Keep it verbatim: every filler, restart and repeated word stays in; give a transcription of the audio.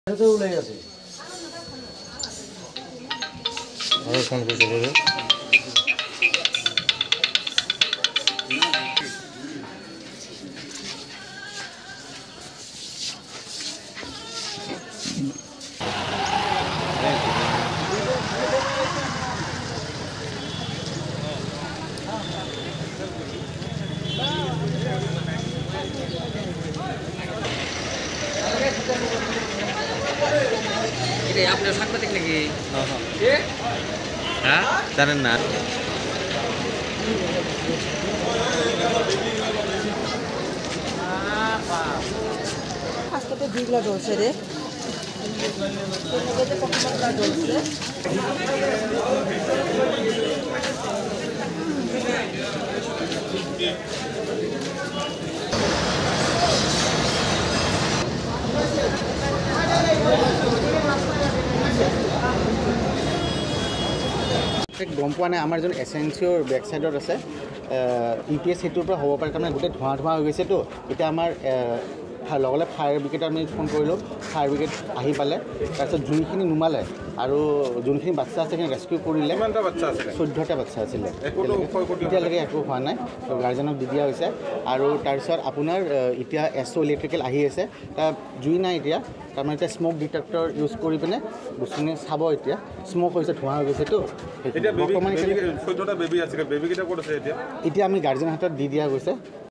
itu ulai আছে আৰু phone কৰিছিলো Ini upload সাংবাদিক নাকি হ্যাঁ জানেন না ফার্স্টে দুইগুলা জ্বলছে রে প্রথমটা জ্বলছে গম পোৱা নাই আমাৰ যোন এছেঞ্চিঅ'ৰ বেক চাইডত আছে ই পি এছ সেইটোৰ পৰা হ'ব পাৰে তাৰমানে গোটেই ধোঁৱা ধোঁৱা হৈ গৈছেতো এতিয়া আমাৰ লগে লগে ফায়াৰ ব্ৰিগেডত আমি ফোন কৰিলোঁ ফায়াৰ ব্ৰিগেড আহি পালে তাৰপিছত জুইখিনি নুমালে আৰু যোনখিনি বাচ্চা আছে সেইখিনি ৰেস্কিউ কৰিলে চৈধ্যটা বাচ্চা আছিলে এতিয়ালৈকে একো হোৱা নাই গাৰ্জেনক দি দিয়া হৈছে আৰু তাৰপিছত আপোনাৰ এতিয়া এছ অ' ইলেক্ট্ৰিকেল আহি আছে তাত জুই নাই এতিয়া তাৰমানে এতিয়া স্ম'ক ডিটেক্টৰ ইউজ কৰি পিনে বস্তুখিনি চাব এতিয়া স্ম'ক হৈছে ধোঁৱা হৈ গৈছেতো বৰ্তমান এতিয়া আমি গাৰ্জেনৰ হাতত দি দিয়া গৈছে